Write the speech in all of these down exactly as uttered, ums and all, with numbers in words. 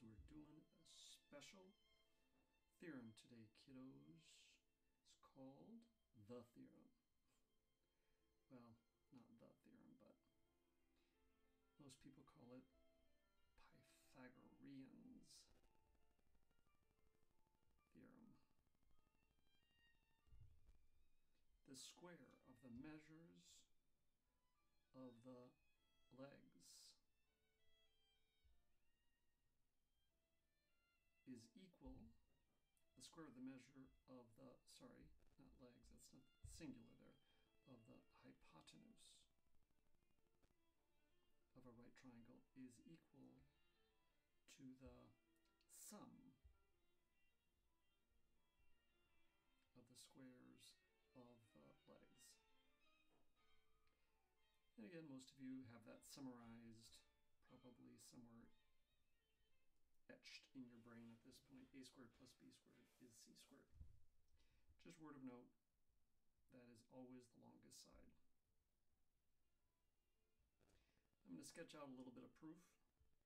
We're doing a special theorem today, kiddos. It's called the theorem. Well, not the theorem, but most people call it Pythagorean's theorem. The square of the measures of the legs is equal, the square of the measure of the, sorry, not legs, that's not singular there, of the hypotenuse of a right triangle is equal to the sum of the squares of the legs. And again, most of you have that summarized probably somewhere etched in your brain at this point. A squared plus b squared is c squared. Just word of note, that is always the longest side. I'm going to sketch out a little bit of proof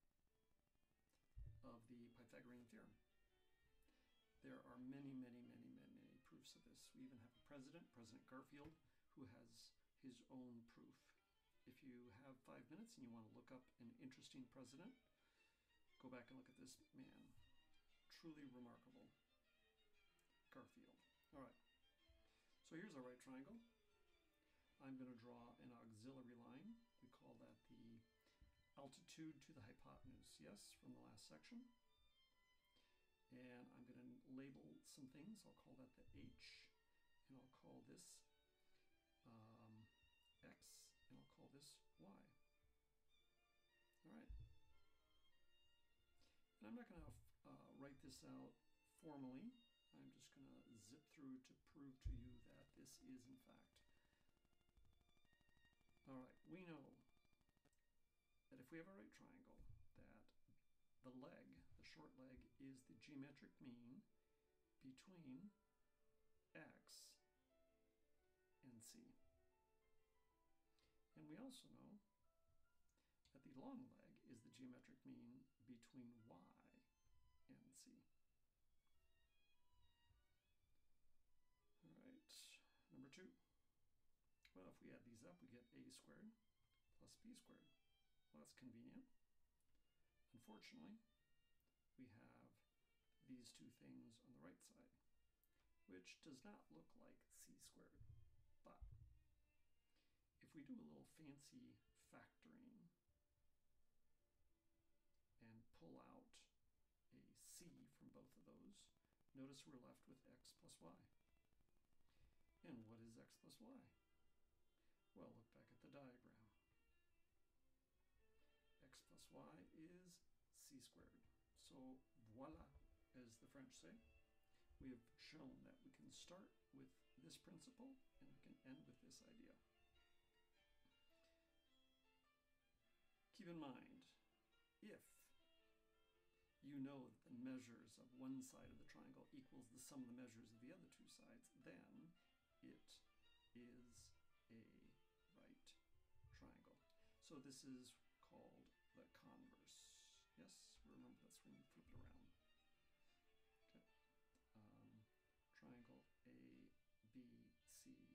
of the Pythagorean theorem. There are many, many, many, many, many proofs of this. We even have a president, President Garfield, who has his own proof. If you have five minutes and you want to look up an interesting president, go back and look at this man. Truly remarkable. Garfield. All right. So here's our right triangle. I'm going to draw an auxiliary line. We call that the altitude to the hypotenuse, yes, from the last section. And I'm going to label some things. I'll call that the H, and I'll call this um, X, and I'll call this Y. All right. And I'm not going to uh, write this out formally. I'm just going to zip through to prove to you that this is in fact. All right, we know that if we have a right triangle, that the leg, the short leg, is the geometric mean between X and C. And we also know that the long leg is the geometric mean between Y and C. All right, number two. Well, if we add these up, we get a squared plus b squared. Well, that's convenient. Unfortunately, we have these two things on the right side, which does not look like c squared. But if we do a little fancy factoring and pull out a c from both of those, notice we're left with x plus y. And what is x plus y? Well, look back at the diagram. X plus y is c squared. So voila, as the French say. We have shown that we can start with this principle and we can end with this idea. Keep in mind, if you know that the measures of one side of the triangle equals the sum of the measures of the other two sides, then it is a right triangle. So this is called the converse. Yes, remember that's when you flip it around. Okay. Um, triangle A, B, C